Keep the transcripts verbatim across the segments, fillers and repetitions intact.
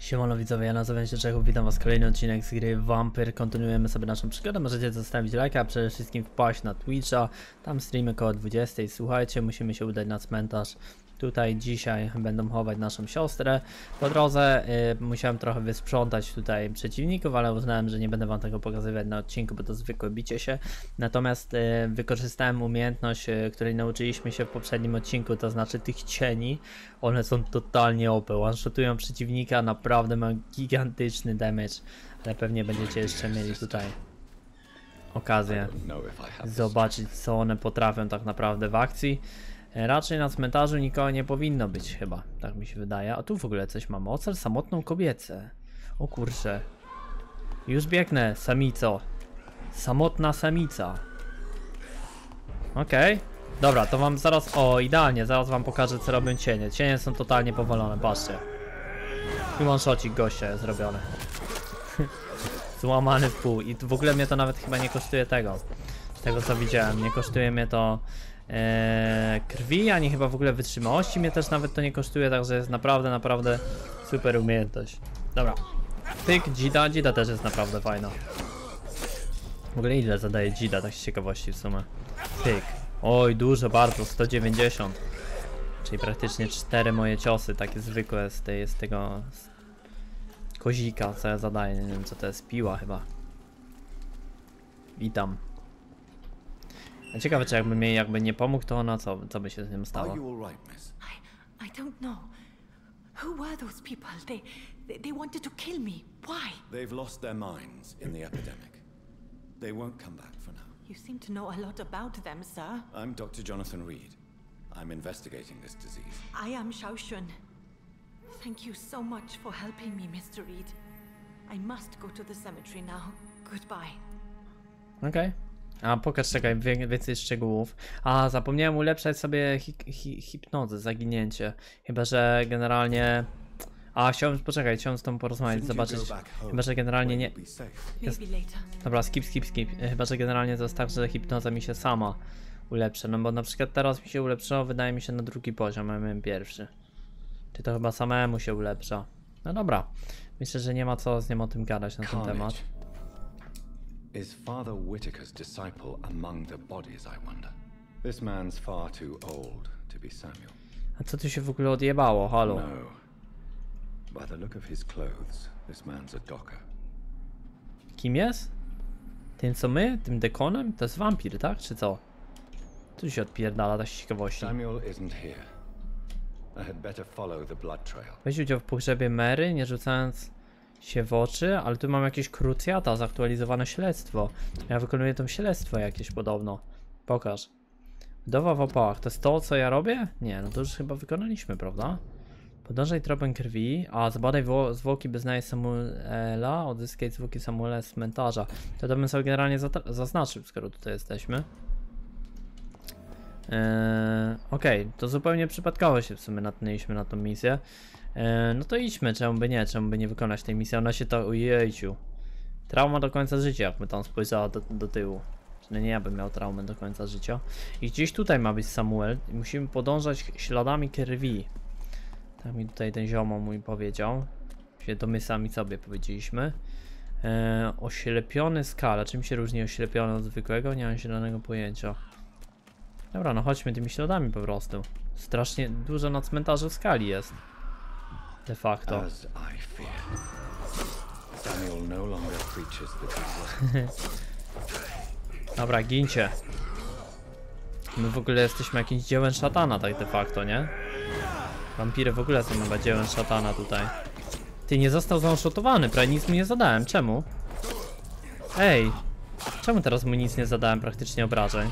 Siemano widzowie, ja nazywam się Czechów, witam was kolejny odcinek z gry Vampyr. Kontynuujemy sobie naszą przygodę, możecie zostawić lajka, a przede wszystkim wpaść na Twitcha, tam streamy koło dwudziestej. Słuchajcie, musimy się udać na cmentarz. Tutaj dzisiaj będą chować naszą siostrę. Po drodze y, musiałem trochę wysprzątać tutaj przeciwników, ale uznałem, że nie będę wam tego pokazywać na odcinku, bo to zwykłe bicie się. Natomiast y, wykorzystałem umiejętność, y, której nauczyliśmy się w poprzednim odcinku, to znaczy tych cieni. One są totalnie O P, one-shotują przeciwnika, naprawdę mają gigantyczny damage, ale pewnie będziecie jeszcze mieli tutaj okazję zobaczyć, co one potrafią tak naprawdę w akcji. Raczej na cmentarzu nikogo nie powinno być chyba, tak mi się wydaje. A tu w ogóle coś mamy, ocal samotną kobiecę. O kurczę. Już biegnę, samico. Samotna samica. Okej. Okay. Dobra, to wam zaraz, o idealnie, zaraz wam pokażę, co robią cienie. Cienie są totalnie powalone, patrzcie. I one-shotcik gościa jest zrobiony. Złamany w pół. I w ogóle mnie to nawet chyba nie kosztuje tego. Z tego co widziałem, nie kosztuje mnie to Eee, krwi, ani chyba w ogóle wytrzymałości mnie też nawet to nie kosztuje, także jest naprawdę, naprawdę super umiejętność. Dobra, pyk, Dzida, Dzida też jest naprawdę fajna. W ogóle ile zadaje Dzida, tak z ciekawości w sumie. Pyk, oj dużo bardzo, sto dziewięćdziesiąt. Czyli praktycznie cztery moje ciosy, takie zwykłe z, tej, z tego z kozika, co ja zadaję, nie wiem co to jest, piła chyba. Witam. Ciekawe, czy jakby mi jakby nie pomógł, to ona co, co by się z nim stało? I, I don't know. Who were those people? They, they they wanted to kill me. Why? They've lost their minds in the epidemic. They won't come back for now. You seem to know a lot about them, sir. I'm Doctor Jonathan Reed. I'm investigating this disease. I am Xiaoxun. Thank you so much for helping me, Mister Reed. I must go to the cemetery now. Goodbye. Okay. A pokaż, czekaj, więcej szczegółów. A, zapomniałem ulepszać sobie hi hi hipnozę, zaginięcie. Chyba, że generalnie... A, chciałem, poczekaj, chciałem z tą porozmawiać, zobaczyć. Chyba, że generalnie nie... Jest... Dobra, skip, skip, skip. Chyba, że generalnie to jest tak, że hipnoza mi się sama ulepsza. No bo na przykład teraz mi się ulepszyło, wydaje mi się, na drugi poziom, a miałem pierwszy. Czy to chyba samemu się ulepsza? No dobra. Myślę, że nie ma co z nim o tym gadać na ten temat. Is Father Whitaker's disciple among the bodies, I wonder? This man's far too old to be Samuel. A co tu się w ogóle odjebało? Halo? No. By the look of his clothes, this man's a docker. Kim jest? Tym co my? Tym dekonem? To jest wampir, tak? Czy co? Tu się odpierdala, tak z ciekawości. Samuel isn't here. I had better follow the blood trail. Weź udział w pogrzebie Mary, nie rzucając się w oczy, ale tu mam jakieś krucjata, zaktualizowane śledztwo. Ja wykonuję to śledztwo jakieś podobno. Pokaż. Wdowa w opałach. To jest to, co ja robię? Nie, no to już chyba wykonaliśmy, prawda? Podążaj tropem krwi. A, zbadaj zwłoki, by znaleźć Samuela. Odzyskaj zwłoki Samuela z cmentarza. To to bym sobie generalnie zaznaczył, skoro tutaj jesteśmy. Eee, Okej, okay. To zupełnie przypadkowo się w sumie natknęliśmy na tą misję. No to idźmy, czemu by nie, czemu by nie wykonać tej misji, ona się to, ojejciu. Trauma do końca życia, jakby tam spojrzała do, do tyłu. Czyli nie ja bym miał traumę do końca życia. I gdzieś tutaj ma być Samuel i musimy podążać śladami krwi. Tak mi tutaj ten ziomo mój powiedział. To my sami sobie powiedzieliśmy. Eee, oślepiony skala, czym się różni oślepiony od zwykłego? Nie mam zielonego pojęcia. Dobra, no chodźmy tymi śladami po prostu. Strasznie dużo na cmentarzu skali jest. De facto. Dobra, gincie. My w ogóle jesteśmy jakimś dziełem szatana, tak de facto, nie? Wampiry w ogóle są chyba dziełem szatana tutaj. Ty, nie został zaonshotowany, prawie nic mu nie zadałem, czemu? Ej, czemu teraz mu nic nie zadałem praktycznie obrażeń?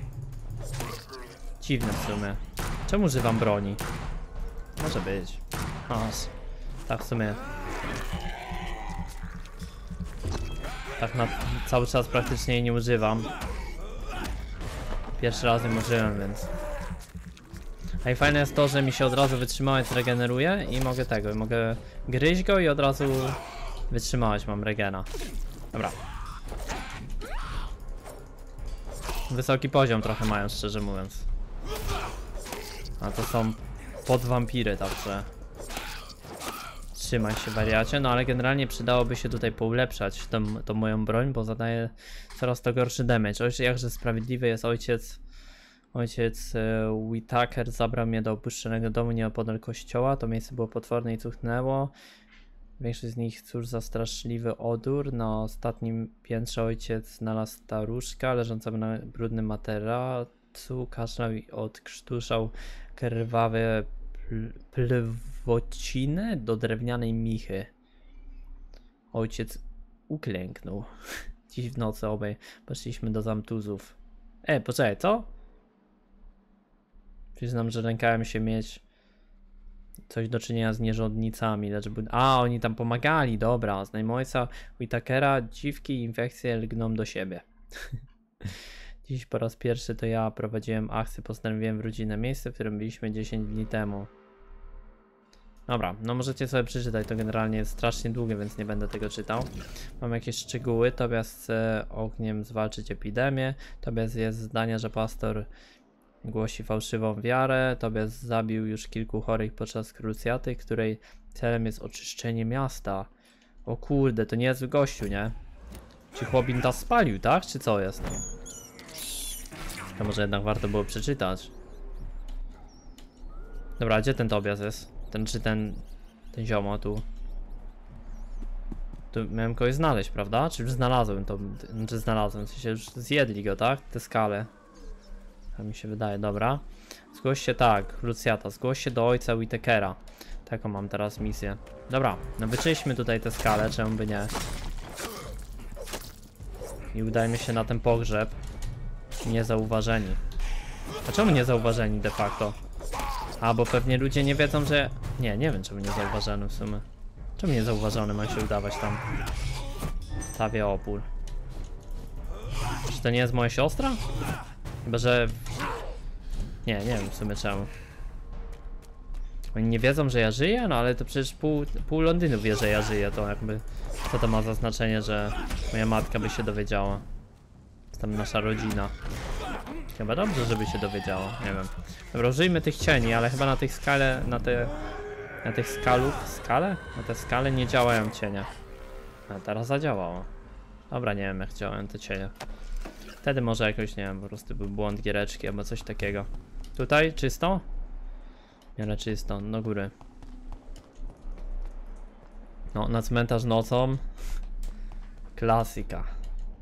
Dziwne w sumie. Czemu używam broni? Może być. Aż. Tak w sumie. Tak na cały czas praktycznie jej nie używam. Pierwszy raz nie użyłem, więc. A i fajne jest to, że mi się od razu wytrzymałość regeneruje i mogę tego, mogę gryźć go i od razu wytrzymałość mam regena. Dobra. Wysoki poziom trochę mają, szczerze mówiąc. A to są podwampiry, także Trzymaj się, wariacie. No ale generalnie przydałoby się tutaj poulepszać tą, tą moją broń, bo zadaje coraz to gorszy damage. Ojciec, jakże sprawiedliwy jest ojciec. Ojciec e, Whitaker zabrał mnie do opuszczonego domu nieopodal kościoła. To miejsce było potworne i cuchnęło. Większość z nich cóż za straszliwy odór. Na ostatnim piętrze ojciec znalazł staruszka leżącego na brudnym materacu. Kaszlał i odkrztuszał krwawe pl plwociny do drewnianej michy. Ojciec uklęknął. Dziś w nocy obaj poszliśmy do zamtuzów. E, poczekaj, co? Przyznam, że lękałem się mieć coś do czynienia z nierządnicami, lecz... A, oni tam pomagali, dobra. Znajomy ojca Whitakera, dziwki i infekcje lgną do siebie. Dziś po raz pierwszy to ja prowadziłem akcję, postanowiłem wrócić na miejsce, w którym byliśmy dziesięć dni temu. Dobra, no możecie sobie przeczytać, to generalnie jest strasznie długie, więc nie będę tego czytał. Mam jakieś szczegóły. Tobias chce ogniem zwalczyć epidemię. Tobias jest zdania, że pastor głosi fałszywą wiarę. Tobias zabił już kilku chorych podczas krucjaty, której celem jest oczyszczenie miasta. O kurde, to niezły gościu, nie? Czy chłopin ta spalił, tak? Czy co jest? To może jednak warto było przeczytać. Dobra, gdzie ten Tobias jest? Ten czy ten... ten ziomo tu? Tu miałem kogoś znaleźć, prawda? Czy już znalazłem to? Czy znalazłem? W sensie już zjedli go, tak? Te skale. Tak mi się wydaje, dobra. Zgłoś się, tak, Luciata, zgłoś się do ojca Whitakera. Taką mam teraz misję. Dobra, no wyczyśmy tutaj te skale, czemu by nie. I udajmy się na ten pogrzeb. Niezauważeni. A czemu niezauważeni de facto? A, bo pewnie ludzie nie wiedzą, że... Nie, nie wiem czemu niezauważony w sumie. Czemu niezauważony ma się udawać tam? Stawię opór. Czy to nie jest moja siostra? Chyba, że... Nie, nie wiem w sumie czemu. Oni nie wiedzą, że ja żyję? No ale to przecież pół, pół Londynu wie, że ja żyję. To jakby... Co to ma za znaczenie, że moja matka by się dowiedziała? To tam nasza rodzina. Chyba dobrze, żeby się dowiedziała, nie wiem. Dobra, użyjmy tych cieni, ale chyba na tych skale, na te... Na tych skalów, skale? Na te skale nie działają cienie. A teraz zadziałało. Dobra, nie wiem jak działają te cienie. Wtedy może jakoś, nie wiem, po prostu był błąd giereczki albo coś takiego. Tutaj czysto? Nie, czysto, do góry. No, na cmentarz nocą. Klasyka.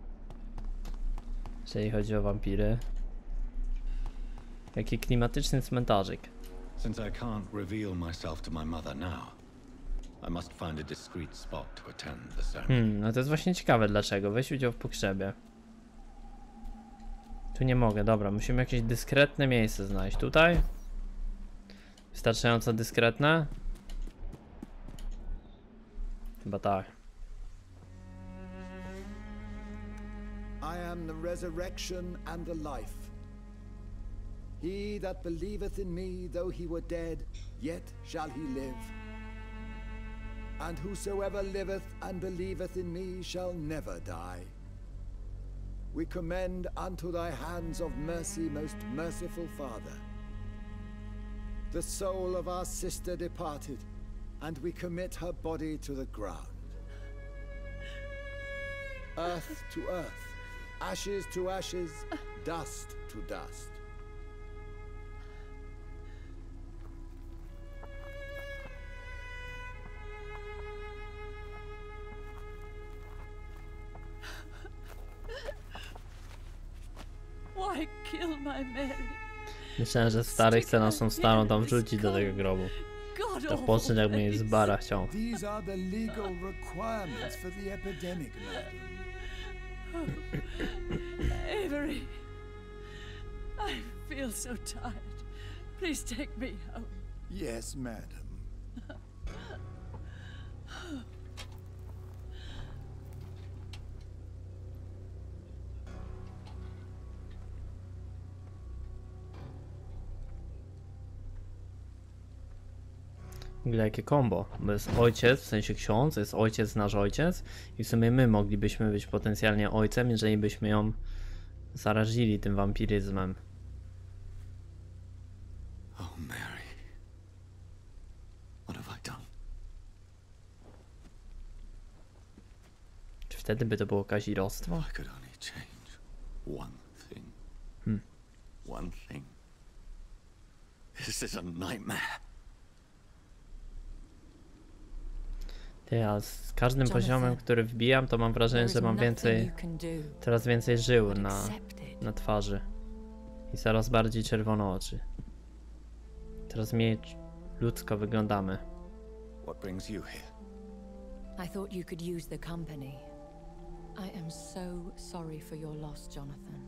Jeżeli chodzi o wampiry. Jaki klimatyczny cmentarzyk. Since I can't reveal myself to my mother now, I must find a discreet spot to attend the ceremony. Hmm, no to jest właśnie ciekawe dlaczego. Weź udział w pogrzebie. Tu nie mogę, dobra, musimy jakieś dyskretne miejsce znaleźć. Tutaj? Wystarczająco dyskretne? Chyba tak. I am the resurrection and the life. He that believeth in me, though he were dead, yet shall he live. And whosoever liveth and believeth in me shall never die. We commend unto thy hands of mercy, most merciful Father, the soul of our sister departed, and we commit her body to the ground. Earth to earth, ashes to ashes, dust to dust. Why kill my Mary? Myślałem, że stary chce naszą starą tam wrzucić do tego grobu. God To po czym jakby jej z bara chciał. These are the legal requirements for the epidemic, madam. Avery, I feel so tired. Please take me home. Yes, madam. W ogóle jakie combo, bo jest ojciec, w sensie ksiądz, jest ojciec nasz ojciec i w sumie my moglibyśmy być potencjalnie ojcem, jeżeli byśmy ją zarazili tym wampiryzmem. Oh, Mary. What have I done? wtedy by to było kazirodztwo? I could only change one thing. Hmm. One thing. This is a nightmare. Ty, a z każdym Jonathan, poziomem, który wbijam, to mam wrażenie, There że is mam nothing więcej, you can do coraz więcej żył but na, accept it. na twarzy. I coraz bardziej czerwono oczy. Coraz mniej ludzko wyglądamy. What brings you here? I thought you could use the company. I am so sorry for your loss, Jonathan.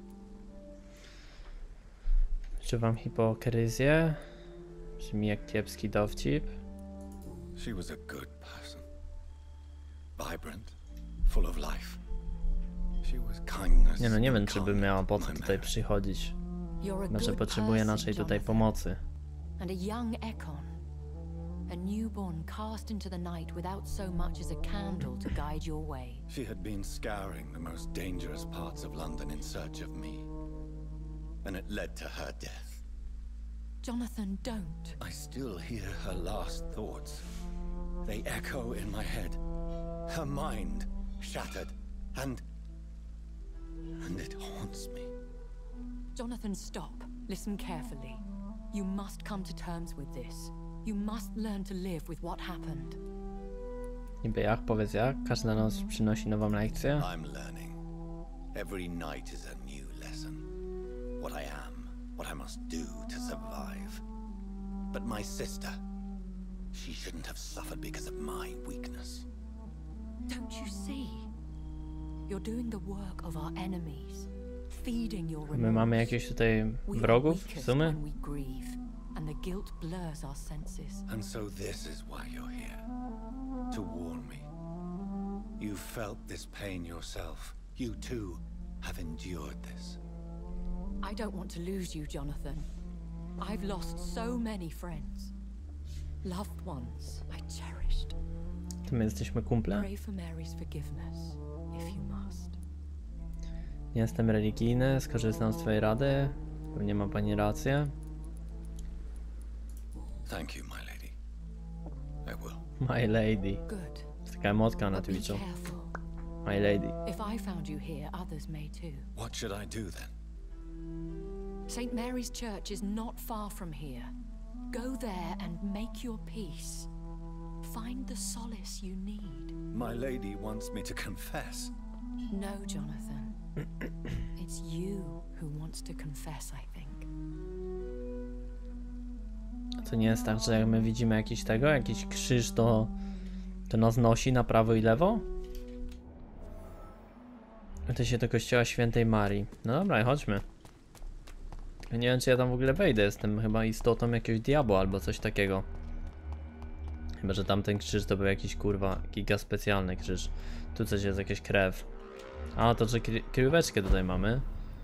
Wyczuwam hipokryzję. Brzmi jak kiepski dowcip. She was a good person. Vibrant, full of life. She was kindness. Nie no, nie wiem, czy by miała po co my tutaj marriage. przychodzić. You're a Może good potrzebuje person, naszej tutaj Jonathan. pomocy. And a young Ekon. A newborn cast into the night without so much as a candle to guide your way. She had been scouring the most dangerous parts of London in search of me. And it led to her death. Jonathan, don't. I still hear her last thoughts. They echo in my head. Her mind shattered, and... and it haunts me. Jonathan, stop. Listen carefully. You must come to terms with this. You must learn to live with what happened. Niby jak? Powiedz jak? Każda noc przynosi nową lekcję? I'm learning. Every night is a new lesson. What I am, what I must do to survive. But my sister, she shouldn't have suffered because of my weakness. Don't you see? You're doing the work of our enemies. Feeding your My mamy remorse. jakieś tutaj We are wrogów w weakest sumie? when we grieve, and the guilt blurs our senses. And so this is why you're here. To warn me. You felt this pain yourself. You too have endured this. I don't want to lose you, Jonathan. I've lost so many friends. Loved ones I cherished. To my jesteśmy kumple? Pray for Mary's forgiveness, if you must. Nie jestem religijny, skorzystam z twojej rady. Pewnie ma pani rację. Thank you, my lady. I will. My lady. Good. Jest taka emotka na But be Twitchu. careful. My lady. If I found you here, others may too. What should I do then? Saint Mary's Church is not far from here. Go there and make your peace. Find the solace you need. My lady wants me to confess. No, Jonathan. It's you who wants to confess, I think. To nie jest tak, że jak my widzimy jakiś tego, jakiś krzyż, to, to nas nosi na prawo i lewo? To się do kościoła świętej Marii. No dobra, chodźmy. Ja nie wiem, czy ja tam w ogóle wejdę. Jestem chyba istotą jakiegoś diabła albo coś takiego. Chyba, że tamten krzyż to był jakiś kurwa giga specjalny krzyż. Tu coś jest, jakaś krew. A, to że kry kryjóweczkę tutaj mamy.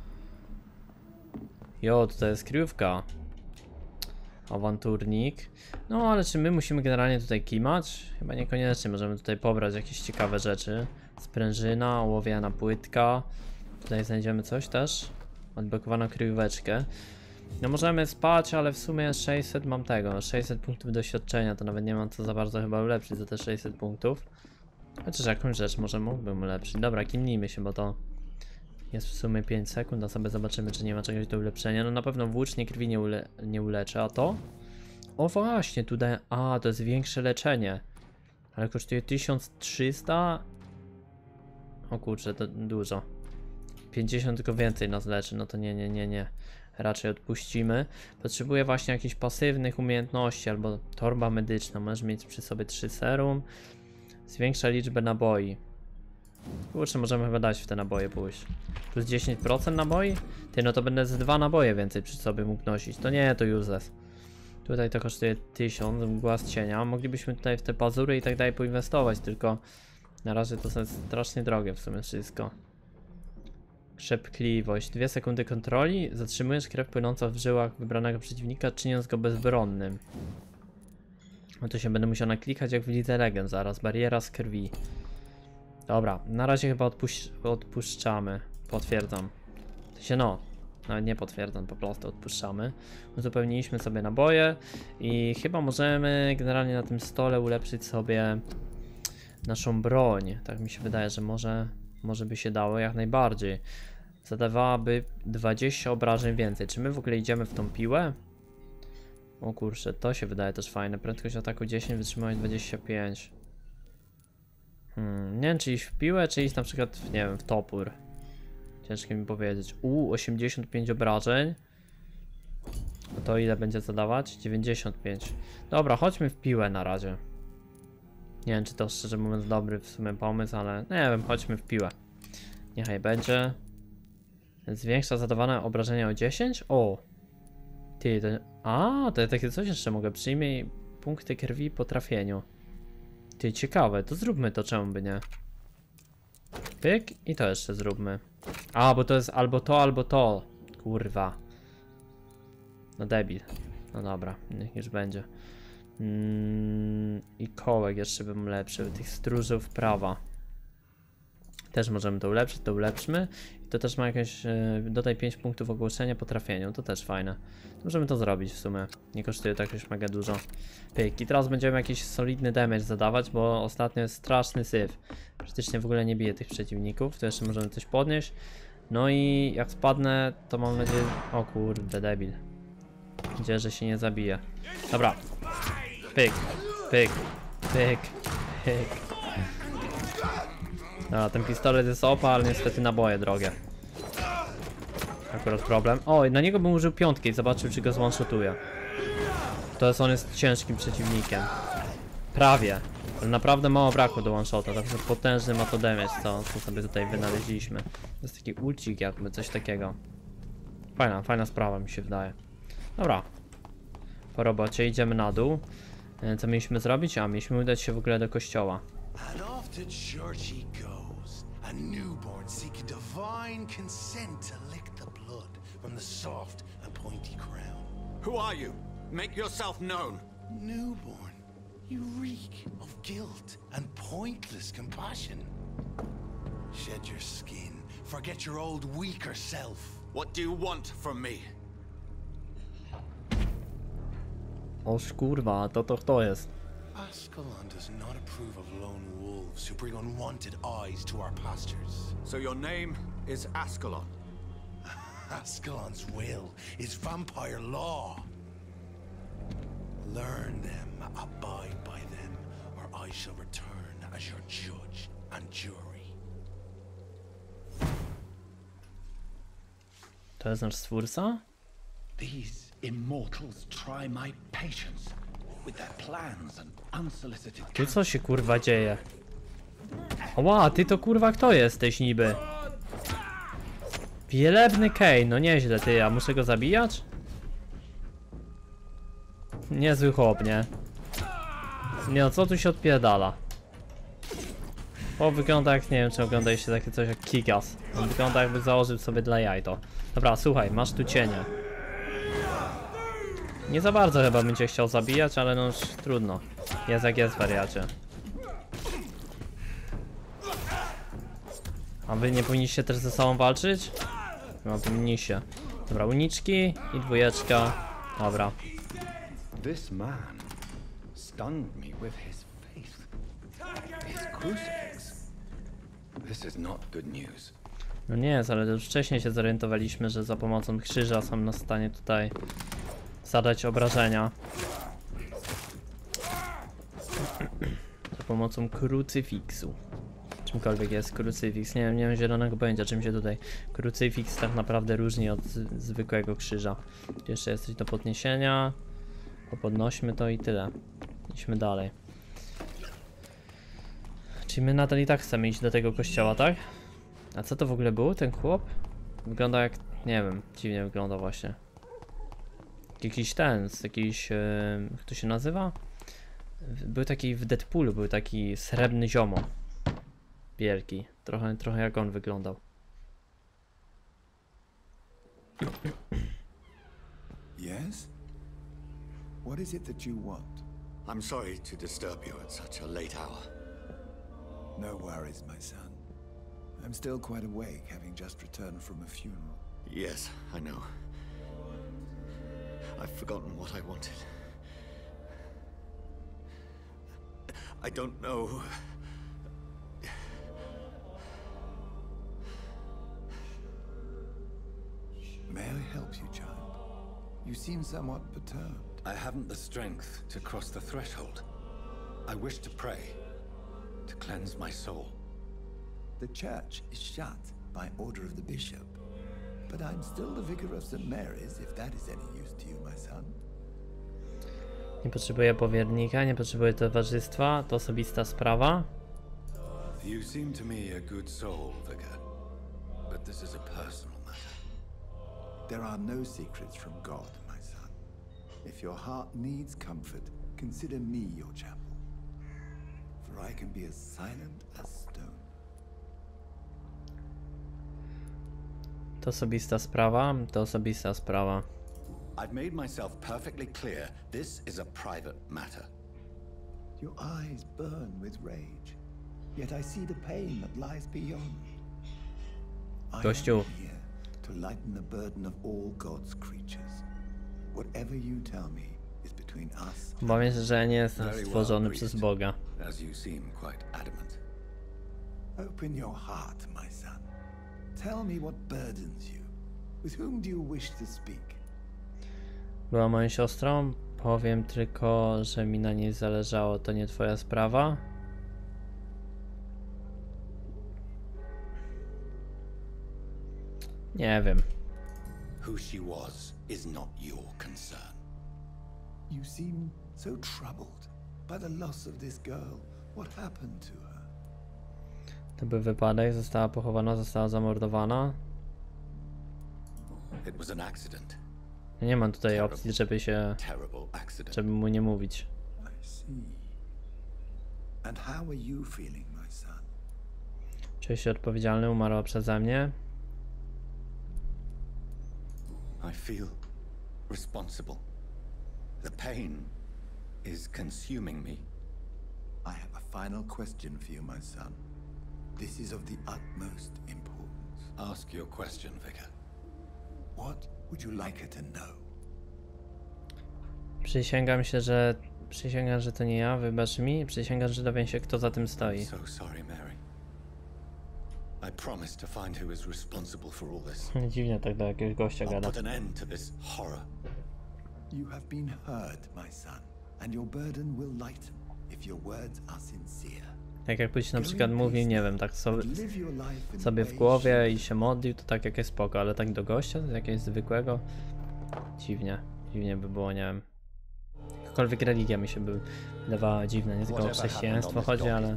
Jo, tutaj jest kryjówka. Awanturnik. No, ale czy my musimy generalnie tutaj kimać? Chyba niekoniecznie. Możemy tutaj pobrać jakieś ciekawe rzeczy. Sprężyna, ołowiana płytka. Tutaj znajdziemy coś też. Odblokowaną kryjóweczkę. No możemy spać, ale w sumie sześćset mam tego. sześćset punktów doświadczenia. To nawet nie mam co za bardzo chyba ulepszyć za te sześćset punktów. Chociaż jakąś rzecz może mógłbym ulepszyć. Dobra, kimnijmy się, bo to jest w sumie pięć sekund, a sobie zobaczymy, czy nie ma czegoś do ulepszenia. No na pewno włócznie krwi nie, ule nie uleczy, a to? O właśnie, tutaj... A, to jest większe leczenie. Ale kosztuje tysiąc trzysta. O kurczę, to dużo. pięćdziesiąt tylko więcej nas leczy, no to nie, nie, nie, nie. Raczej odpuścimy. Potrzebuję właśnie jakichś pasywnych umiejętności, albo torba medyczna. Możesz mieć przy sobie trzy serum. Zwiększa liczbę naboi. Kurczę, możemy chyba dać w te naboje pójść. Plus dziesięć procent naboi? Ty, no to będę z dwa naboje więcej przy sobie mógł nosić. To nie, to useless. Tutaj to kosztuje tysiąc, mgła z cienia. Moglibyśmy tutaj w te pazury i tak dalej poinwestować, tylko na razie to jest strasznie drogie w sumie wszystko. Krzepkliwość. Dwie sekundy kontroli. Zatrzymujesz krew płynącą w żyłach wybranego przeciwnika, czyniąc go bezbronnym. No to się będę musiał naklikać jak w Lidze Legend zaraz. Bariera z krwi. Dobra, na razie chyba odpuś odpuszczamy. Potwierdzam. To się no. Nawet nie potwierdzam, po prostu odpuszczamy. Uzupełniliśmy sobie naboje i chyba możemy generalnie na tym stole ulepszyć sobie naszą broń. Tak mi się wydaje, że może, może by się dało jak najbardziej. Zadawałaby dwadzieścia obrażeń więcej. Czy my w ogóle idziemy w tą piłę? O kurczę, to się wydaje też fajne. Prędkość ataku dziesięć, wytrzymałość dwadzieścia pięć. Hmm, nie wiem, czy iść w piłę, czy iść na przykład, w, nie wiem, w topór. Ciężko mi powiedzieć. U, osiemdziesiąt pięć obrażeń. No to ile będzie zadawać? dziewięćdziesiąt pięć. Dobra, chodźmy w piłę na razie. Nie wiem, czy to szczerze mówiąc dobry w sumie pomysł, ale nie wiem, chodźmy w piłę. Niechaj będzie. Zwiększa zadawane obrażenia o dziesięć? O! Ty, to... A, to ja takie coś jeszcze mogę. Przyjmij punkty krwi po trafieniu. Ty, ciekawe, to zróbmy to, czemu by nie? Pyk i to jeszcze zróbmy. A, bo to jest albo to, albo to. Kurwa. No debil. No dobra, niech już będzie. Mm, I kołek jeszcze bym ulepszył. Tych stróżów prawa. Też możemy to ulepszyć, to ulepszmy. I to też ma jakieś, yy, dodaj pięć punktów ogłoszenia po trafieniu, to też fajne. Możemy to zrobić w sumie, nie kosztuje tak już mega dużo. Pyk. I teraz będziemy jakiś solidny damage zadawać, bo ostatnio jest straszny syf. Praktycznie w ogóle nie bije tych przeciwników, to jeszcze możemy coś podnieść. No i jak spadnę, to mam nadzieję... O kurde, debil. Mam nadzieję, że się nie zabije. Dobra. Pyk, pyk, pyk, pyk. No, ten pistolet jest opa, ale niestety naboje drogie. Akurat problem. O, na niego bym użył piątki i zobaczył, czy go zone-shotuje. To jest, on jest ciężkim przeciwnikiem. Prawie. Ale naprawdę mało brakło do one-shota. Także potężny ma to damage, co, co sobie tutaj wynaleźliśmy. To jest taki ulcik jakby, coś takiego. Fajna, fajna sprawa mi się wydaje. Dobra. Po robocie idziemy na dół. Co mieliśmy zrobić? A, mieliśmy udać się w ogóle do kościoła. And off to church he goes, a newborn seeking divine consent to lick the blood from the soft and pointy crown. Who are you? Make yourself known. Newborn, you reek of guilt and pointless compassion. Shed your skin, forget your old weaker self. What do you want from me? Oż kurwa, to to kto jest? Ascalon does not approve of lone wolves who bring unwanted eyes to our pastures. So your name is Ascalon. Ascalon's will is vampire law. Learn them, abide by them, or I shall return as your judge and jury. To jest nasz stwórca? These immortals try my patience with their plans and unsolicited Tu co się kurwa dzieje? Ła, ty to kurwa kto jesteś niby? Wielebny Kane, no nieźle ty, a muszę go zabijać? Niezły chłop, nie? Nie no, co tu się odpierdala? O, wygląda jak, nie wiem czy oglądaliście takie coś jak Kick-Ass. On wygląda jakby założył sobie dla jaj to. Dobra, słuchaj, masz tu cienie. Nie za bardzo chyba będzie chciał zabijać, ale no już trudno. Jest jak jest, wariacie. A wy nie powinniście też ze sobą walczyć? No powinniście. Dobra, uniczki i dwójeczka. Dobra. This man stunned me with his faith. His crucifix. This is not good news. No nie jest, ale już wcześniej się zorientowaliśmy, że za pomocą krzyża są na stanie tutaj zadać obrażenia. Za pomocą krucyfiksu. Czymkolwiek jest krucyfiks. Nie wiem, nie mam zielonego pojęcia, czym się tutaj krucyfiks tak naprawdę różni od zwykłego krzyża. Tu jeszcze jest coś do podniesienia. Podnośmy to i tyle. Idźmy dalej. Czyli my nadal i tak chcemy iść do tego kościoła, tak? A co to w ogóle był, ten chłop? Wygląda jak... nie wiem, dziwnie wygląda właśnie. Jakiś ten, z jakiś... Yy, jak to się nazywa? Był taki w Deadpoolu, był taki srebrny ziomo. Wielki. Trochę, trochę jak on wyglądał. Yes? What is it that you want? I'm sorry to disturb you at such a late hour. No worries, my son. I'm still quite awake, having just returned from a funeral. Yes, I know. I've forgotten what I wanted. I don't know help you, child? You seem somewhat perturbed. I haven't the strength to cross the threshold. I wish to pray, to cleanse my soul. The church is shut by order of the bishop. But I'm still the vicar of Saint Mary's, if that is any use to you, my son. Nie potrzebuję powiernika, nie potrzebuję towarzystwa, to osobista sprawa. You seem to me a good soul, Vicar. But this is a personal matter. There are no secrets from God, my son. If your heart needs comfort, consider me your chapel. For I can be as silent as stone. To osobista sprawa, to osobista sprawa. I've made myself perfectly clear. This is a private matter. Your eyes burn with rage, yet I see the pain that lies beyond. I Gościu. am here to lighten the burden of all God's creatures. Whatever you tell me is between us. Obawiam się, że nie jestem Very well, stworzony priest. przez Boga. As you seem quite adamant. Open your heart, my son. Tell me what burdens you. With whom do you wish to speak? Była moją siostrą, powiem tylko, że mi na niej zależało, to nie twoja sprawa. Nie wiem. Who she was is not your concern. You seem so troubled by the loss of this girl. What happened to her? To był wypadek, została pochowana, została zamordowana. It was an accident. Nie mam tutaj opcji, żeby się, Terrible accident. żeby mu nie mówić. I see. And how are you feeling, my son? Czuję się odpowiedzialny, umarła przeze mnie. I feel responsible. The pain is consuming me. I have a final question for you, my son. This is of the utmost importance. Ask your question, Vicar. What would you like her to know? Przysięgam się, że... Przysięgam, że to nie ja, wybacz mi. Przysięgam, że dowiem się, kto za tym stoi. So sorry, Mary. I promise to find who is responsible for all this. Dziwnie tak do jakiegoś gościa I'll gada. put an end to this horror. You have been heard, my son, and your burden will lighten if your words are sincere. Tak jak byś na przykład mówił, nie wiem, tak sobie, But live your life in sobie the w way głowie i się modlił, to tak jak jest spoko, ale tak do gościa, do jakiegoś zwykłego, dziwnie, dziwnie by było, nie wiem. Jakakolwiek religia mi się by wydawała dziwna, nie tylko o chrześcijaństwo chodzi, ale...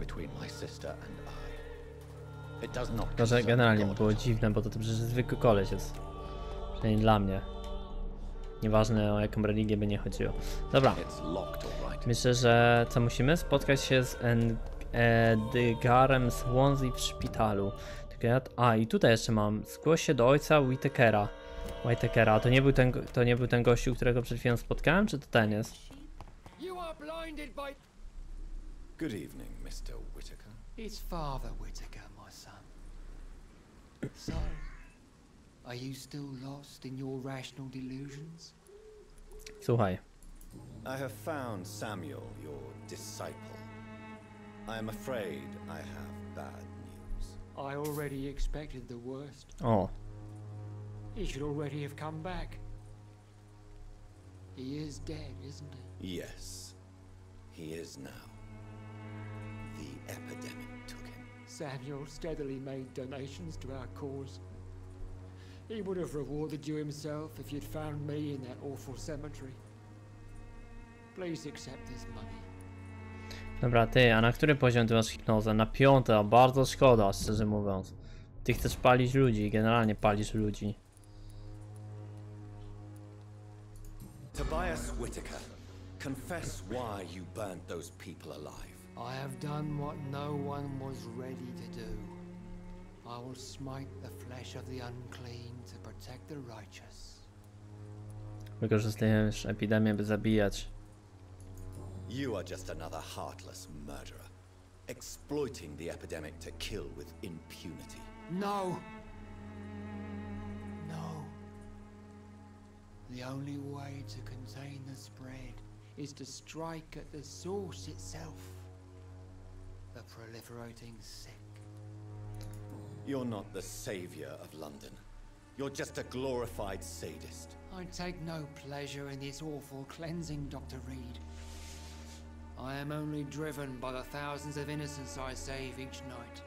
Tylko, że generalnie by było dziwne, bo to, to przecież zwykły koleś jest. Przynajmniej dla mnie. Nieważne o jaką religię by nie chodziło. Dobra. Myślę, że co musimy? Spotkać się z Edgarem Swansea w szpitalu. A i tutaj jeszcze mam. Zgłoś się do ojca Whitakera. Whitakera. To nie był ten, to nie był ten gościu, którego przed chwilą spotkałem, czy to ten jest? Good evening, Mister Whittaker. It's Father Whittaker, my son. So, are you still lost in your rational delusions? Słuchaj. I have found Samuel, your disciple. I am afraid I have bad news. I already expected the worst. O. He should already have come back. He is dead, isn't he? Yes, he is now. The epidemic took him. Samuel steadily made donations to our cause. He would have rewarded you himself if you'd found me in that awful cemetery. Please accept this money. Dobra, ty, a na który poziom ty masz hipnozę? Na piąty, a bardzo szkoda, szczerze mówiąc. Ty chcesz palić ludzi, generalnie palisz ludzi. Tobias Whittaker, confess why you burned those people alive. I have done what no one was ready to do. I will smite the flesh of the unclean to protect the righteous. Wykorzystujesz epidemię, by zabijać. You are just another heartless murderer, exploiting the epidemic to kill with impunity. No! No. The only way to contain the spread is to strike at the source itself. The proliferating sick. You're not the savior of London. You're just a glorified sadist. I take no pleasure in this awful cleansing, Doctor Reed. I am only driven by the thousands of innocents I save each night.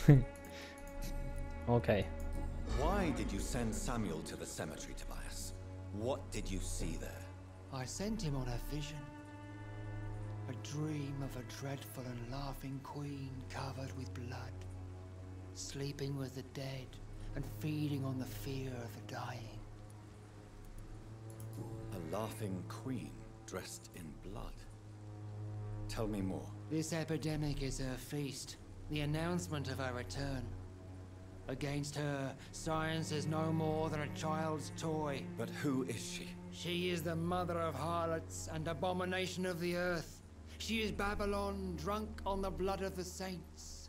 Okej. Why did you send Samuel to the cemetery, Tobias? What did you see there? I sent him on a vision. A dream of a dreadful and laughing queen covered with blood, sleeping with the dead and feeding on the fear of the dying. A laughing queen dressed in blood. Tell me more. This epidemic is her feast, the announcement of her return. Against her, science is no more than a child's toy. But who is she? She is the mother of harlots and abomination of the earth. She is Babylon, drunk on the blood of the saints.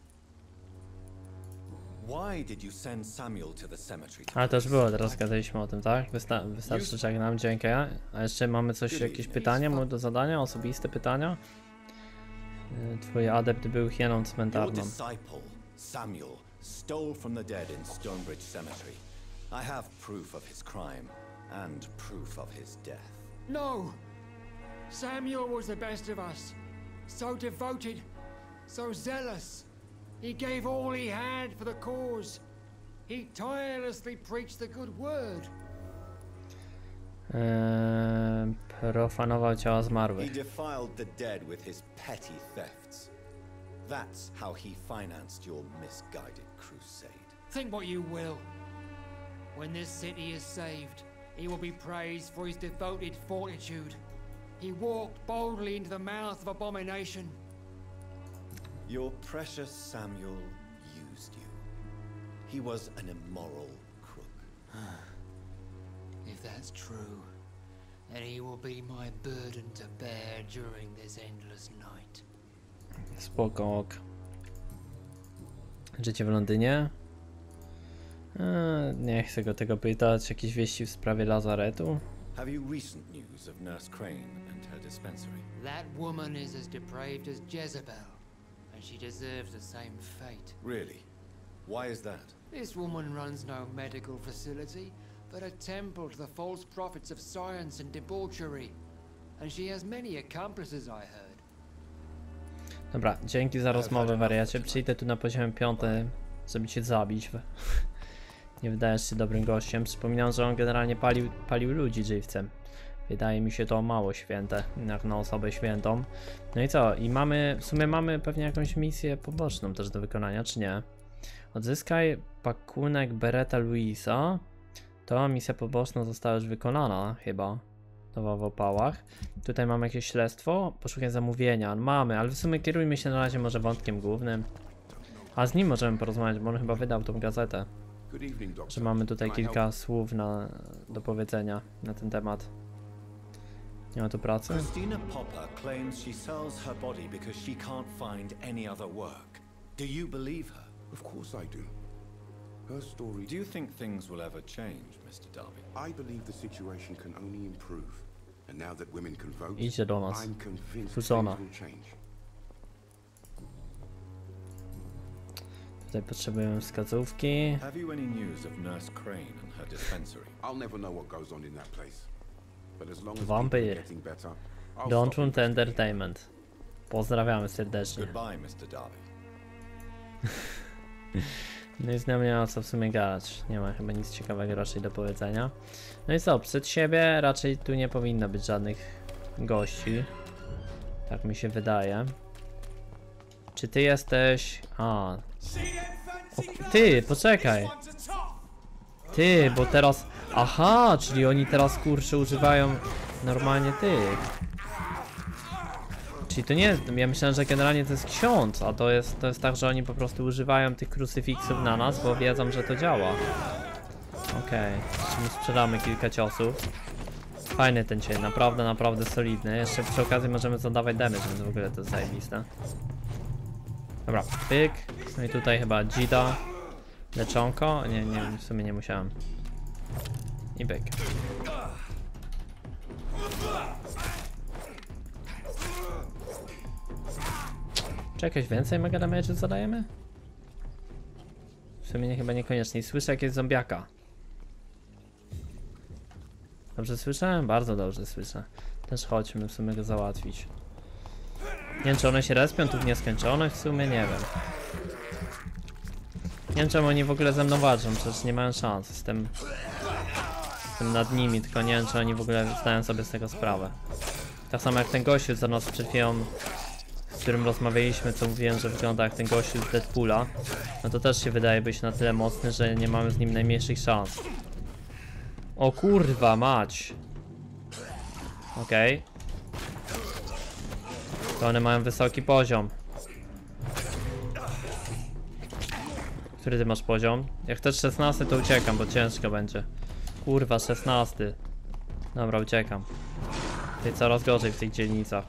Why did you send Samuel to the cemetery? Ale to już było, teraz gadaliśmy o tym, tak? Wysta wystarczy, że nam dzięki. A jeszcze mamy coś, jakieś pytania mu do zadania? Osobiste pytania? Twój adept był hieną Your cmentarną. disciple, Samuel, stole from the dead in Stonebridge Cemetery. I have proof of his crime and proof of his death. No! Samuel was the best of us. So devoted, so zealous. He gave all he had for the cause. He tirelessly preached the good word. Eee, profanował ciała He zmarłych. defiled the dead with his petty thefts. That's how he financed your misguided crusade. Think what you will. When this city is saved, he will be praised for his devoted fortitude. He walked boldly into the mouth of abomination. Your precious Samuel used you. He was an immoral crook. If that's true, then he will be my burden to bear during this endless night. Spoko, ok. Życie w Londynie? Eee, nie chcę go tego pytać. Jakieś wieści w sprawie lazaretu? Have you recent news of Nurse Crane and her dispensary? That woman is as depraved as Jezebel, and she deserves the same fate. Really? Why is that? This woman runs no medical facility, but a temple to the false prophets of science and debauchery. And she has many accomplices, I heard. Dobra, dzięki za rozmowę, wariacie. Przyjdę tu na poziomie piątym, żeby cię zabić. Nie wydajesz się dobrym gościem. Przypominam, że on generalnie palił, palił ludzi żywcem. Wydaje mi się to mało święte, jak na osobę świętą. No i co? I mamy, w sumie mamy pewnie jakąś misję poboczną też do wykonania, czy nie? Odzyskaj pakunek Beretta Louisa. To misja poboczna została już wykonana, chyba. To w opałach. Tutaj mamy jakieś śledztwo. Poszukaj zamówienia. Mamy, ale w sumie kierujmy się na razie może wątkiem głównym. A z nim możemy porozmawiać, bo on chyba wydał tą gazetę. Że mamy tutaj kilka słów na, do powiedzenia na ten temat. Nie ma tu pracy? Christina Popper claims she sells her body because she can't find any other work. Do you believe her? Of course I do. Her story... Do you think things will ever change, Mister Darby? I believe the situation can only improve. And now that women can vote, Idzie do nas. I'm convinced Fuzona. things will change. Tutaj potrzebujemy wskazówki. Have you any news of Nurse Crane and her dispensary? I'll never know what goes on in that place. But as long as Vampire. people are getting better, I'll Don't stop want investigating. entertainment. Pozdrawiamy serdecznie. Goodbye, Mister Darby. No i z nami nie ma co w sumie gadać. Nie ma chyba nic ciekawego raczej do powiedzenia. No i co, przed siebie raczej tu nie powinno być żadnych gości. Tak mi się wydaje. Czy ty jesteś... A. O, ty, poczekaj. Ty, bo teraz... Aha, czyli oni teraz kurczę używają normalnie tych. Czyli to nie jest, ja myślałem, że generalnie to jest ksiądz, a to jest, to jest tak, że oni po prostu używają tych krucyfiksów na nas, bo wiedzą, że to działa. Okej, okay. Sprzedamy kilka ciosów. Fajny ten cień, naprawdę, naprawdę solidny. Jeszcze przy okazji możemy zadawać damage, więc w ogóle to jest zajebiste. Dobra, pyk. No i tutaj chyba Dzida. Leczonko. Nie, nie, w sumie nie musiałem. I pyk. Czy jakieś więcej mega damage zadajemy? W sumie nie, chyba niekoniecznie. Słyszę jakieś zombiaka. Dobrze słyszałem? Bardzo dobrze słyszę. Też chodźmy w sumie go załatwić. Nie wiem, czy one się respią tu w nieskończoność? W sumie nie wiem. Nie wiem, czemu oni w ogóle ze mną walczą, przecież nie mają szans. Jestem, jestem nad nimi, tylko nie wiem, czy oni w ogóle zdają sobie z tego sprawę. Tak samo jak ten gościu, co nas przed chwilą, z którym rozmawialiśmy, co mówiłem, że wygląda jak ten gościu z Deadpoola. No to też się wydaje być na tyle mocny, że nie mamy z nim najmniejszych szans. O kurwa mać. Okej. Okay. To one mają wysoki poziom. Który ty masz poziom? Jak chcesz szesnasty, to uciekam, bo ciężko będzie. Kurwa, szesnasty. Dobra, uciekam. Ty coraz gorzej w tych dzielnicach.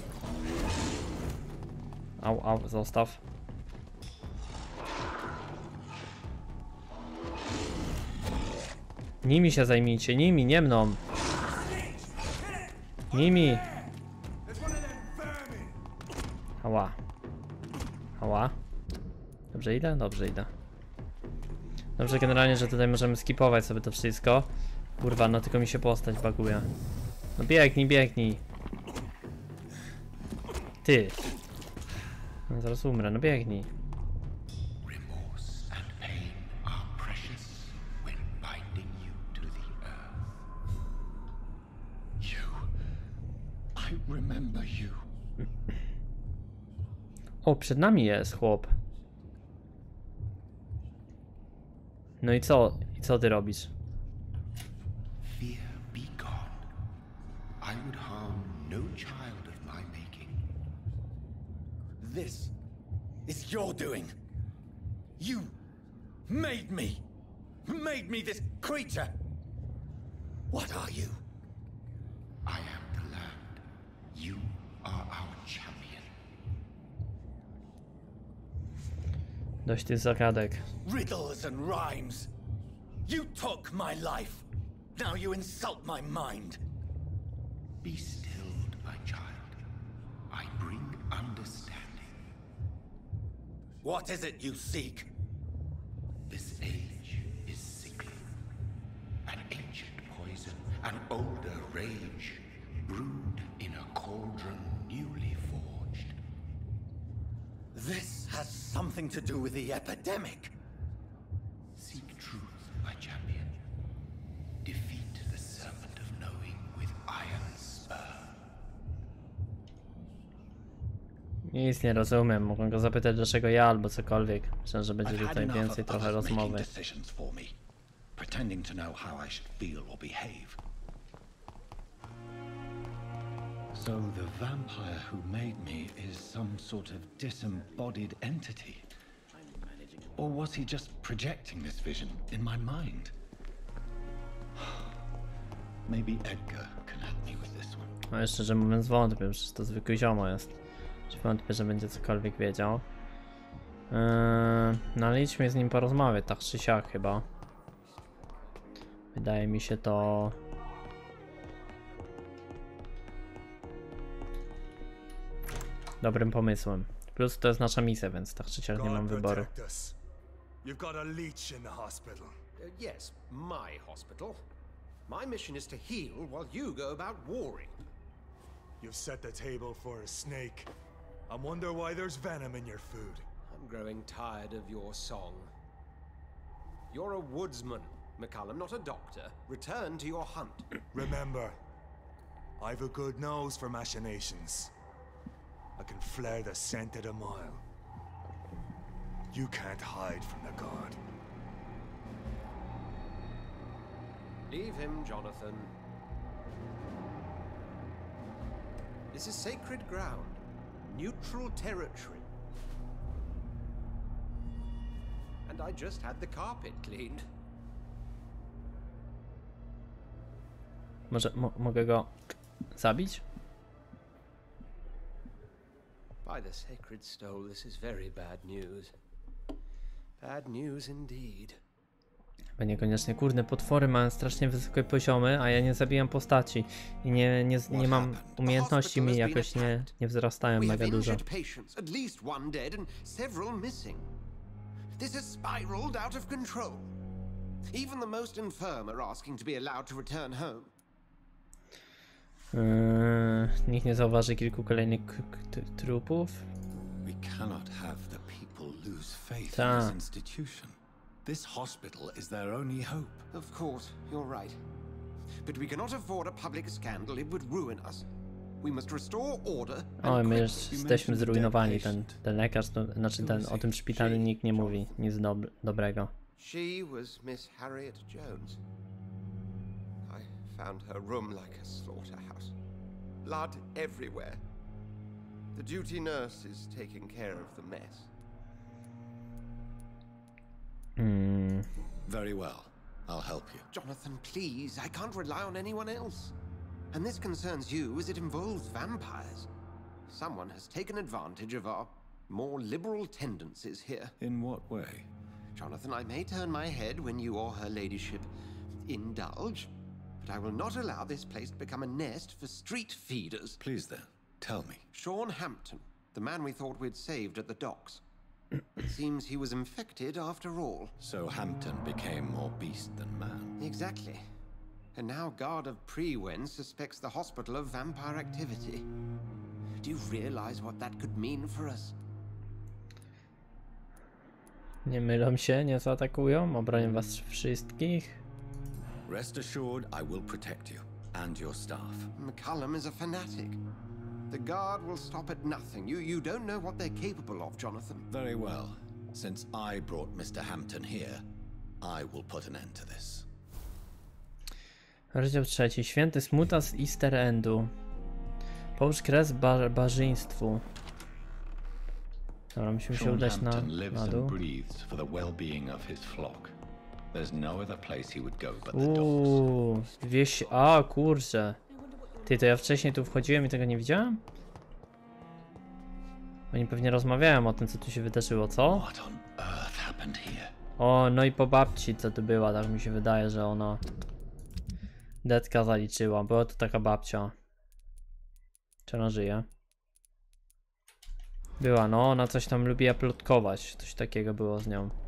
Au, au, zostaw. Nimi się zajmijcie, nimi, nie mną. Nimi. Ała. Ała. Dobrze idę? Dobrze idę. Dobrze generalnie, że tutaj możemy skipować sobie to wszystko. Kurwa, no tylko mi się postać baguje. No biegnij, biegnij. Ty. No zaraz umrę, no biegnij. O, przed nami jest chłop. No i co? I co ty robisz? Fear be gone. I would harm no child of my making. This is your doing. You made me. Made me this creature. What are you? I am the land. You are our champion. Dość tych zagadek. Riddles and rhymes. You took my life. Now you insult my mind. Be stilled, my child. I bring understanding. What is it you seek? This age is sickly. An ancient poison, an older rage, brewed in a cauldron newly forged. This has something to do with the epidemic. Seek truth, my champion. Defeat the serpent of knowing with iron spur. Nic nie rozumiem, mogę go zapytać dlaczego ja albo cokolwiek. Myślę, że będzie tutaj więcej trochę rozmowy. Pretending to know how I should feel or behave. So the vampire who made me is some sort of disembodied entity? Or was he just projecting this vision in my mind? Maybe Edgar can help me with this one. No szczerze mówiąc wątpię, przecież to zwykły ziomo jest. Wątpię, że będzie cokolwiek wiedział. Yy, no ale idźmy z nim porozmawiać, tak czy siak chyba. Wydaje mi się to... dobrym pomysłem. Plus to jest nasza misja, więc tak czy siak nie mam wyboru. You've got a leech in the hospital. Uh, yes, my hospital. My mission is to heal while you go about warring. You've set the table for a snake. I wonder why there's venom in your food. I'm growing tired of your song. You're a woodsman, McCallum, not a doctor. Return to your hunt. Remember, I've a good nose for machinations. I can flare the scent at a mile. You can't hide from the god. Leave him, Jonathan. This is sacred ground. Neutral territory. And I just had the carpet cleaned. Może mo mogę go zabić? By the sacred stone, this is very bad news. Bad news indeed. Chyba niekoniecznie. Kurde, potwory mają strasznie wysokie poziomy, a ja nie zabijam postaci. I nie, nie, nie mam umiejętności, mi jakoś nie, nie wzrastają mega dużo. At least one dead and several missing. This has spiraled out of control. Even the most infirm are asking to be allowed to return home. Yy, nikt nie zauważy kilku kolejnych trupów. We cannot have the people lose faith Ta. in this institution. This hospital is their only hope. Of course, you're right. But we cannot afford a public scandal. It would ruin us. We must restore order. O, my już quickly. jesteśmy zrujnowani. Ten, ten lekarz, to, znaczy ten, o tym szpitalu nikt nie mówi nic dob dobrego. She was Miss Harriet Jones. I found her room like a slaughterhouse. Blood everywhere. The duty nurse is taking care of the mess. Hmm. Very well. I'll help you. Jonathan, please. I can't rely on anyone else. And this concerns you as it involves vampires. Someone has taken advantage of our more liberal tendencies here. In what way? Jonathan, I may turn my head when you or her ladyship indulge, but I will not allow this place to become a nest for street feeders. Please then, tell me. Sean Hampton, the man we thought we'd saved at the docks. It seems he was infected after all. So Hampton became more beast than man. Exactly. And now Guard of Prewen suspects the hospital of vampire activity. Do you realize what that could mean for us? Nie mylą się, nie zaatakują, obronią was wszystkich. Rest assured, I will protect you and your staff. McCullum is a fanatic. The Guard will stop at nothing. You you don't know what they're capable of, Jonathan. Very well. Since I brought Mister Hampton here, I will put an end to this. Rozdział trzeci. Święty Smuta z Easter Endu. Połóż kres barbarzyństwu. Dobra, musimy się udać na, na dół. Uuu, wieś... A, kurczę. Ty, to ja wcześniej tu wchodziłem i tego nie widziałem? Oni pewnie rozmawiałem o tym, co tu się wydarzyło, co? O, no i po babci, co tu była, tak mi się wydaje, że ona... Detka zaliczyła, była to taka babcia. Czy ona żyje? Była, no, ona coś tam lubiła plotkować, coś takiego było z nią.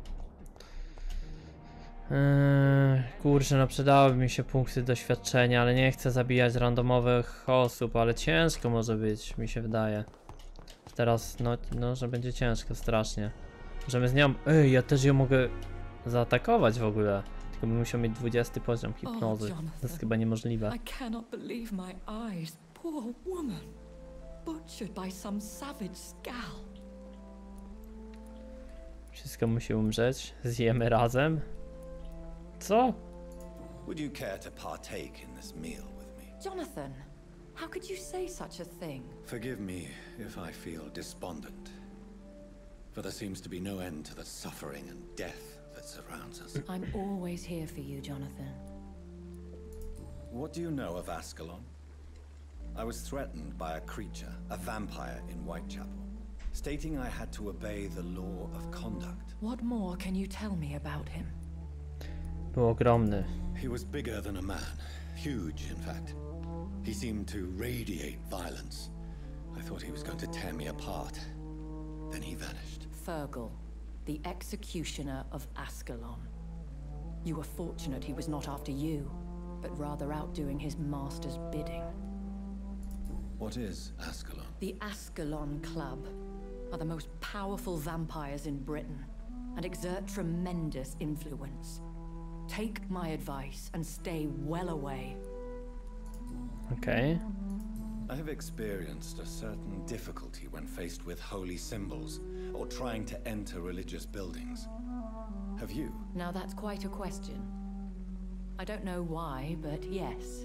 Eee, kurczę, no przydałyby mi się punkty doświadczenia, ale nie chcę zabijać randomowych osób, ale ciężko może być, mi się wydaje. Teraz, no, no że będzie ciężko strasznie. Możemy z nią... Ej, ja też ją mogę zaatakować w ogóle. Tylko bym musiał mieć dwudziesty poziom hipnozy. To jest chyba niemożliwe. I cannot believe my eyes. Poor woman. Butchered by some savage scalp. Wszystko musi umrzeć. Zjemy razem. Co? Would you care to partake in this meal with me? Jonathan, how could you say such a thing? Forgive me if I feel despondent. For there seems to be no end to the suffering and death that surrounds us. I'm always here for you, Jonathan. What do you know of Ascalon? I was threatened by a creature, a vampire in Whitechapel, stating I had to obey the law of conduct. What more can you tell me about him? Był ogromny. He was bigger than a man, huge in fact. He seemed to radiate violence. I thought he was going to tear me apart. Then he vanished. Fergal, the executioner of Ascalon. You were fortunate he was not after you, but rather out doing his master's bidding. What is Ascalon? The Ascalon Club are the most powerful vampires in Britain and exert tremendous influence. Take my advice and stay well away. Okay. I have experienced a certain difficulty when faced with holy symbols or trying to enter religious buildings. Have you? Now that's quite a question. I don't know why, but yes.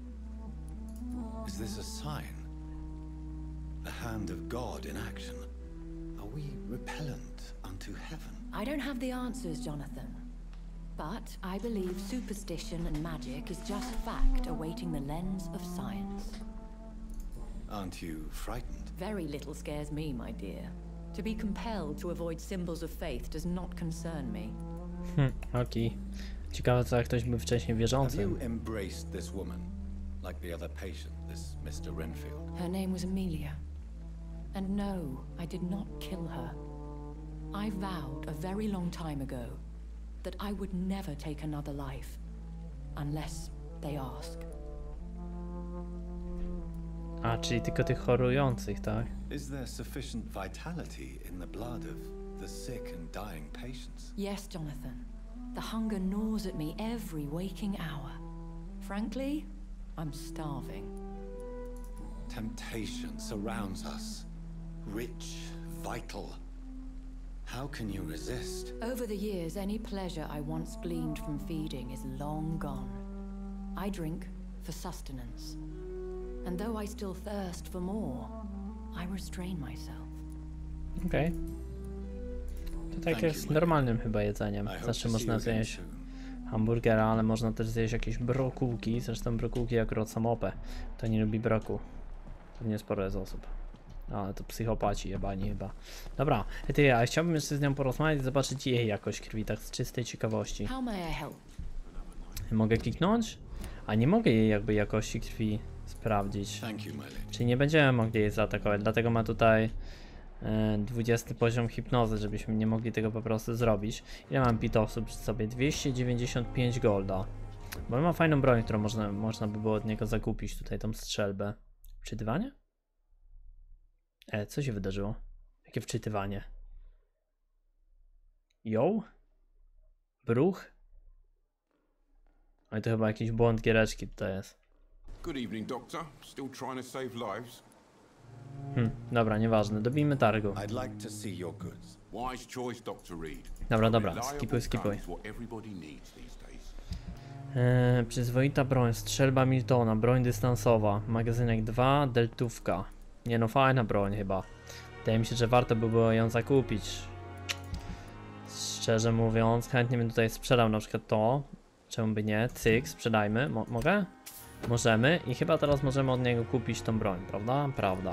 Is this a sign? The hand of God in action? Are we repellent unto heaven? I don't have the answers, Jonathan. But I believe superstition and magic is just fact awaiting the lens of science. Aren't you frightened? Very little scares me, my dear. To be compelled to avoid symbols of faith does not concern me. Hm, okej. Ciekawe, co jak ktoś był wcześniej Have wierzący. you embraced this woman, like the other patient, this Mister Renfield? Her name was Amelia. And no, I did not kill her. I vowed a very long time ago that I would never take another life, unless they ask. A, czyli tylko tych chorujących, tak? Is there sufficient vitality in the blood of the sick and dying patients? Yes, Jonathan. The hunger gnaws at me every waking hour. Frankly, I'm starving. Temptation surrounds us. Rich, vital. How can you resist? Over the years, any pleasure I once gleaned from feeding is long gone. I drink for sustenance. And though I still thirst for more, I restrain myself. Okej. Okay. To tak jest normalnym chyba jedzeniem. Zawsze można zjeść hamburgera, ale można też zjeść jakieś brokułki. Zresztą brokułki akurat są O P. To nie lubi broku. Pewnie sporo jest osób. Ale to psychopaci jebani chyba. Dobra, ty, ja chciałbym jeszcze z nią porozmawiać i zobaczyć jej jakość krwi, tak z czystej ciekawości. How may I help? Mogę kliknąć? A nie mogę jej jakby jakości krwi sprawdzić. Czyli nie będziemy mogli jej zaatakować, dlatego ma tutaj e, dwudziesty poziom hipnozy, żebyśmy nie mogli tego po prostu zrobić. Ile mam pitosów przy sobie? dwieście dziewięćdziesiąt pięć golda. Bo on ma fajną broń, którą można, można by było od niego zakupić, tutaj tą strzelbę. Wczytywanie? E, co się wydarzyło? Jakie wczytywanie? Yo? Bruch? Ale to chyba jakiś błąd giereczki tutaj jest. Good evening, Doctor. Still trying to save lives? Hmm, dobra, nieważne. Dobijmy targu. I'd like to see your goods. Wise choice, Doctor Reed. Dobra, dobra, skipuj, skipuj. Eee, przyzwoita broń, strzelba Miltona, broń dystansowa, magazynek dwa, deltówka. Nie no, fajna broń chyba. Wydaje mi się, że warto by było ją zakupić. Szczerze mówiąc, chętnie bym tutaj sprzedał na przykład to. Czemu by nie? Cyk, sprzedajmy. Mo mogę? Możemy. I chyba teraz możemy od niego kupić tą broń, prawda? Prawda.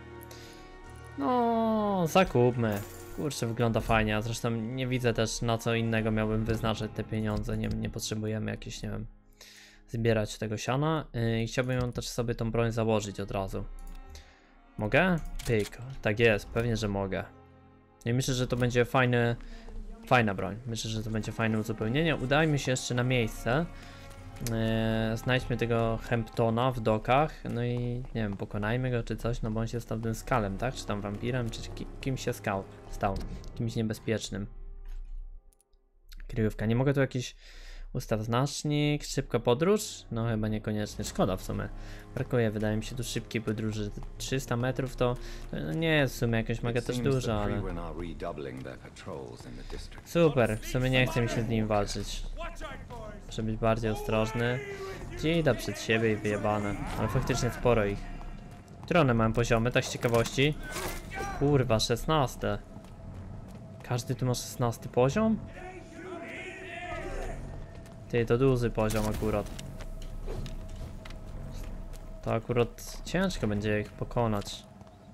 No, zakupmy. Kurczę, wygląda fajnie, a zresztą nie widzę też, na co innego miałbym wyznaczać te pieniądze. Nie, nie potrzebujemy jakieś, nie wiem, zbierać tego siana. I chciałbym ją też sobie tą broń założyć od razu. Mogę? Pyk. Tak jest, pewnie, że mogę. I myślę, że to będzie fajny, fajna broń. Myślę, że to będzie fajne uzupełnienie. Udajmy się jeszcze na miejsce. Eee, znajdźmy tego Hemptona w dokach. No i nie wiem, pokonajmy go czy coś, no bo on się stał tym skalem, tak? Czy tam wampirem, czy ki kimś się skał, stał. Kimś niebezpiecznym. Kryjówka. Nie mogę tu jakiś ustaw znacznik, szybka podróż? No chyba niekoniecznie, szkoda w sumie. Brakuje, wydaje mi się, tu szybkiej podróży. trzysta metrów to no nie jest w sumie jakaś mega też duża, ale... Super, w sumie nie chce mi się z nim walczyć. Muszę być bardziej ostrożny. Gdzie idę przed siebie i wyjebane. Ale faktycznie sporo ich. Które one mają poziomy, tak z ciekawości? Kurwa, szesnaste. Każdy tu ma szesnasty poziom? Ty, to duży poziom akurat. To akurat ciężko będzie ich pokonać.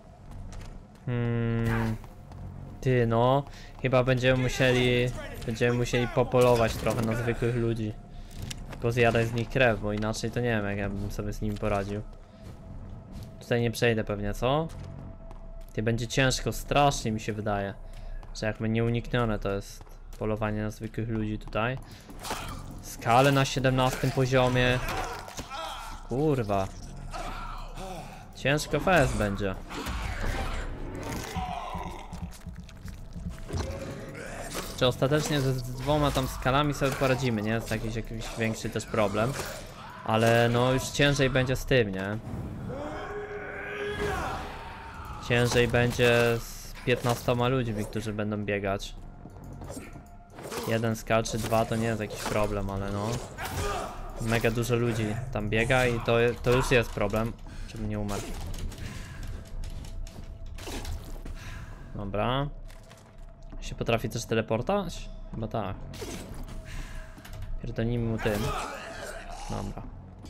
Hmm. Ty, no. Chyba będziemy musieli... Będziemy musieli popolować trochę na zwykłych ludzi. Tylko zjadać z nich krew, bo inaczej to nie wiem, jak ja bym sobie z nimi poradził. Tutaj nie przejdę pewnie, co? Ty, będzie ciężko, strasznie mi się wydaje. Że jakby nieuniknione to jest polowanie na zwykłych ludzi tutaj. Skale na siedemnastym poziomie. Kurwa. Ciężko fest będzie. Czy ostatecznie ze dwoma tam skalami sobie poradzimy, nie? Jest jakiś, jakiś większy też problem. Ale no już ciężej będzie z tym, nie? Ciężej będzie z piętnastoma ludźmi, którzy będą biegać. Jeden skal czy dwa to nie jest jakiś problem, ale no. Mega dużo ludzi tam biega i to, to już jest problem, żebym nie umarł. Dobra. Się potrafi też teleportać? Chyba tak. Pierdolnijmy mu tym. Dobra.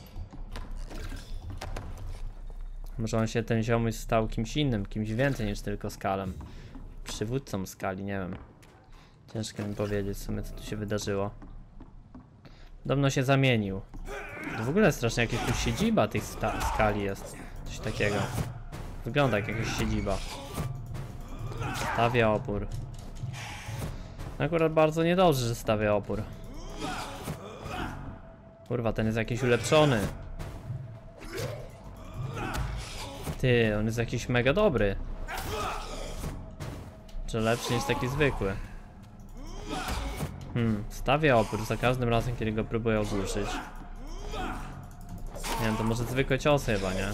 Może on się, ten ziomuś stał kimś innym, kimś więcej niż tylko skalem. Przywódcą skali, nie wiem. Ciężko mi powiedzieć w sumie, co tu się wydarzyło. Podobno się zamienił. To w ogóle strasznie jakaś tu siedziba tych skali jest. Coś takiego. Wygląda jak jakaś siedziba. Stawia opór. Akurat bardzo niedobrze, że stawia opór. Kurwa, ten jest jakiś ulepszony. Ty, on jest jakiś mega dobry. Czy lepszy niż taki zwykły? Hmm, stawia opór za każdym razem, kiedy go próbuję ogłuszyć. Nie wiem, to może zwykłe ciosy chyba, nie?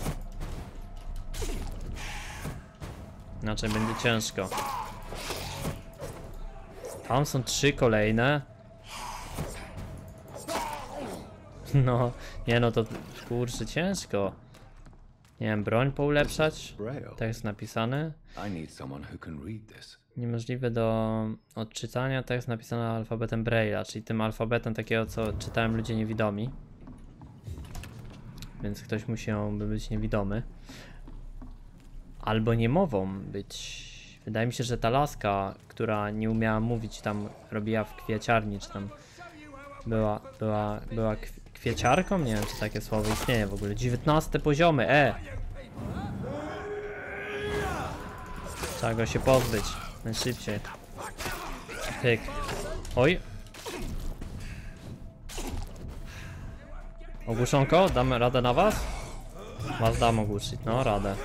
Inaczej będzie ciężko. Tam są trzy kolejne. No, nie no to kurczę ciężko. Nie wiem, broń poulepszać? Tak jest napisane. Niemożliwe do odczytania, tak jest napisane alfabetem Braille'a, czyli tym alfabetem takiego, co czytają ludzie niewidomi. Więc ktoś musiałby być niewidomy. Albo niemową być. Wydaje mi się, że ta laska, która nie umiała mówić, tam robiła w kwieciarni, czy tam była, była, była kwieciarką? Nie wiem, czy takie słowo istnieje w ogóle. dziewiętnaste poziomy, e! Trzeba go się pozbyć. Najszybciej. Pyk. Oj. Ogłuszonko? Damy radę na was? Was dam ogłuszyć, no radę.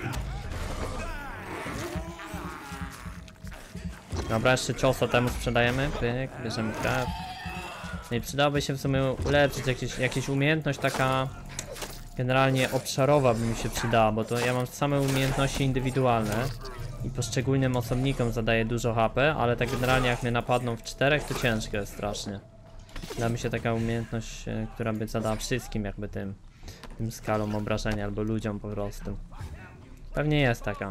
Dobra, jeszcze ciosa temu sprzedajemy. Pyk, bierzemy krew. No i przydałoby się w sumie ulepszyć jakieś, jakieś umiejętność taka generalnie obszarowa by mi się przydała, bo to ja mam same umiejętności indywidualne i poszczególnym osobnikom zadaję dużo H P, ale tak generalnie jak mnie napadną w czterech, to ciężko jest strasznie. Da mi się taka umiejętność, która by zadała wszystkim jakby tym, tym skalom obrażenia albo ludziom po prostu. Pewnie jest taka.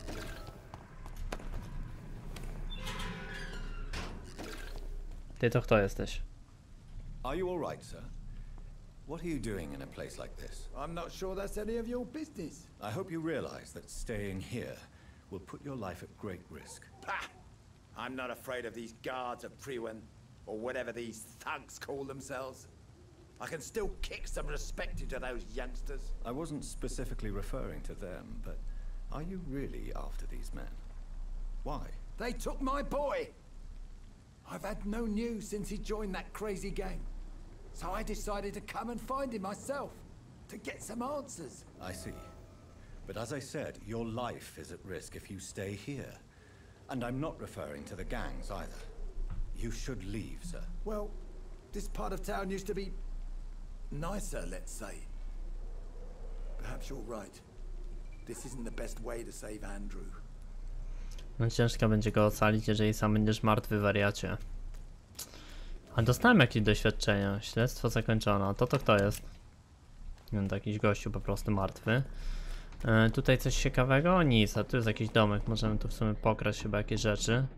Ty to kto jesteś? Are you all right, sir? What are you doing in a place like this? I'm not sure that's any of your business. I hope you realize that staying here will put your life at great risk. Pah! I'm not afraid of these guards of Priwen, or whatever these thugs call themselves. I can still kick some respect into those youngsters. I wasn't specifically referring to them, but are you really after these men? Why? They took my boy! I've had no news since he joined that crazy gang. So I decided to come and find him myself, to get some answers. I see. But as I said, your life is at risk if you stay here. And I'm not referring to the gangs either. You should leave, sir. Well, this part of town used to be nicer, let's say. Perhaps you're right. This isn't the best way to save Andrew. No ciężko będzie go ocalić, jeżeli sam będziesz martwy, wariacie. A dostałem jakieś doświadczenia. Śledztwo zakończone. A to to kto jest? Nie wiem, to jakiś gościu po prostu martwy. E, tutaj coś ciekawego? Nic, a tu jest jakiś domek. Możemy tu w sumie pokraść chyba jakieś rzeczy.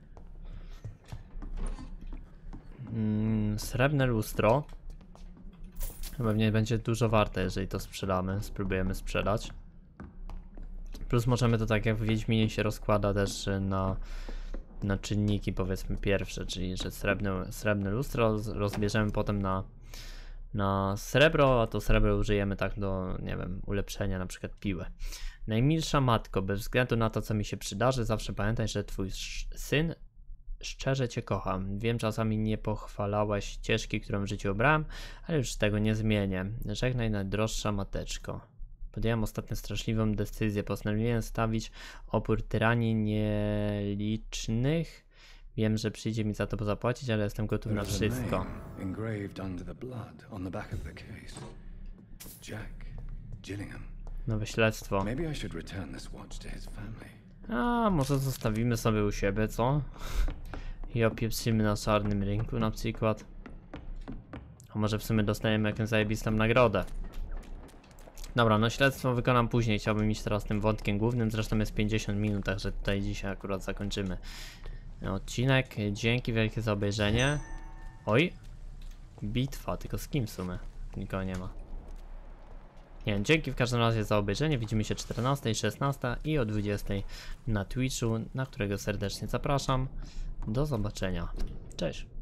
Mm, srebrne lustro. Pewnie będzie dużo warte, jeżeli to sprzedamy. Spróbujemy sprzedać. Plus możemy to tak jak w Wiedźminie się rozkłada też na, na czynniki powiedzmy pierwsze, czyli że srebrne, srebrne lustro rozbierzemy potem na, na srebro, a to srebro użyjemy tak do, nie wiem, ulepszenia na przykład piły. Najmilsza matko, bez względu na to co mi się przydarzy, zawsze pamiętaj, że twój syn szczerze cię kocha. Wiem, czasami nie pochwalałeś ścieżki, którą w życiu obrałem, ale już tego nie zmienię. Żegnaj najdroższa mateczko. Podjąłem ostatnio straszliwą decyzję. Postanowiłem stawić opór tyranii nielicznych. Wiem, że przyjdzie mi za to zapłacić, ale jestem gotów na wszystko. Nowe śledztwo. A może zostawimy sobie u siebie, co? I opieprzymy na czarnym rynku na przykład. A może w sumie dostajemy jakąś zajebistą nagrodę. Dobra, no śledztwo wykonam później, chciałbym iść teraz tym wątkiem głównym, zresztą jest pięćdziesiąt minut, także tutaj dzisiaj akurat zakończymy odcinek. Dzięki wielkie za obejrzenie. Oj, bitwa, tylko z kim w sumie? Nikogo nie ma. Nie wiem, dzięki w każdym razie za obejrzenie, widzimy się czternastej, szesnastej i o dwudziestej na Twitchu, na którego serdecznie zapraszam. Do zobaczenia, cześć.